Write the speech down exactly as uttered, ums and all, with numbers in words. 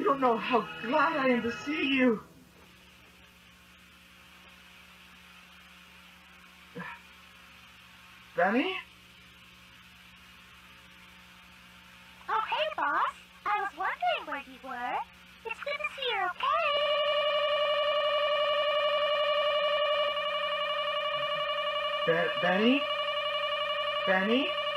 don't know how glad I am to see you. Benny? Oh, hey, boss. I was wondering where you were. It's good to see you're okay. Be Benny? Benny?